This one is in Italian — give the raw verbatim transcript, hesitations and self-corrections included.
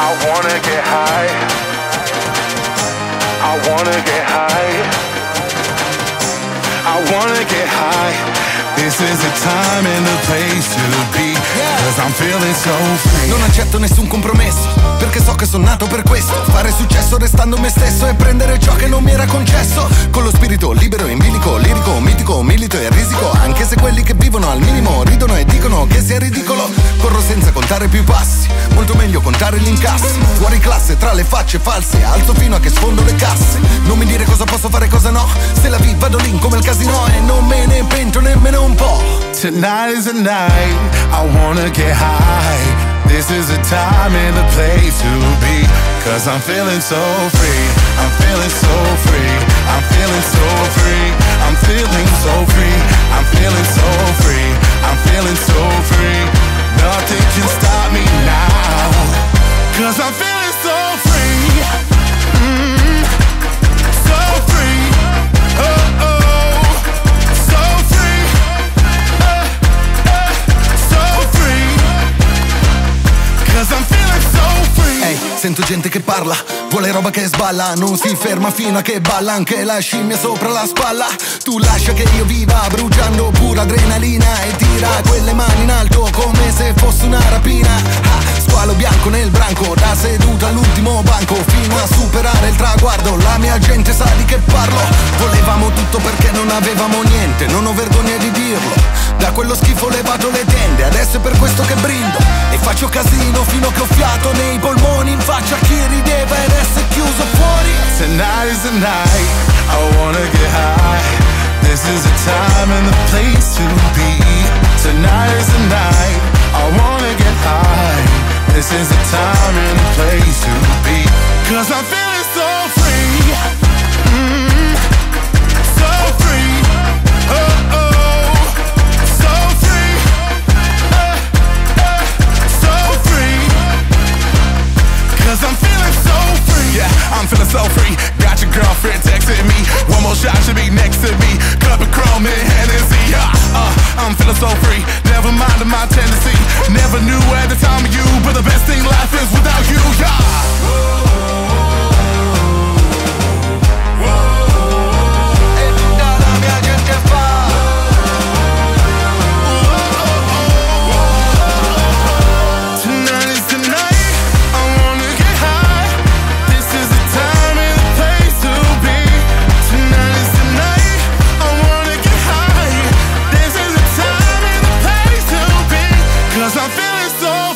I wanna get high. I wanna get high. I wanna get high. This is the time and the place to be, cause I'm feeling so free. Non accetto nessun compromesso, perché so che sono nato per questo. Fare successo restando me stesso e prendere ciò che non mi era concesso. Con lo spirito libero in bilico, lirico, mitico, milito e risico. Anche se quelli che vivono al minimo ridono e dicono che sia ridicolo. Corro senza contare più passi, molto meglio contare gli incassi. Fuori classe tra le facce false, alzo fino a che sfondo le casse. Non mi dire cosa posso fare e cosa no, se la vi vado lì come il casino e non me ne pento nemmeno un po'. Tonight is the night, I wanna get high. This is the time and the place to be, cause I'm feeling so free. I'm feeling so free. I'm feeling so free. I'm feeling so free. I'm feeling so free. I'm feeling so free. Nothing can stop me now, cause I'm feeling so free. Mm, so free. Oh, oh. I'm feeling so free. Ehi, hey, sento gente che parla, vuole roba che sballa, non si ferma fino a che balla anche la scimmia sopra la spalla. Tu lascia che io viva, bruciando pura adrenalina, e tira quelle mani in alto come se fosse una rapina. Ah, squalo bianco nel branco, da seduto all'ultimo banco, fino a superare il traguardo. La mia gente sa di che parlo. Volevamo tutto perché non avevamo niente, non ho vergogna di dirlo. Da quello schifo ho levato le tende, adesso è per questo che brindo e faccio casino fino che ho fiato nei polmoni, in faccia a chi rideva ed essere chiuso fuori. Tonight is the night, I wanna get high. This is the time and the place to be. Tonight is the night, I wanna get high. This is the time and the place to be, cause I'm feeling so free. Mm, so free. Oh, oh. Cause I'm feeling so free. Yeah, I'm feeling so free. Got your girlfriend texting me. One more shot should be next to me. Cup of Chrome and Hennessy. uh, uh, I'm feeling so free. Never minded my tendency. Never knew at the time of you, but the best thing life is without you. Yeah. I'm feeling so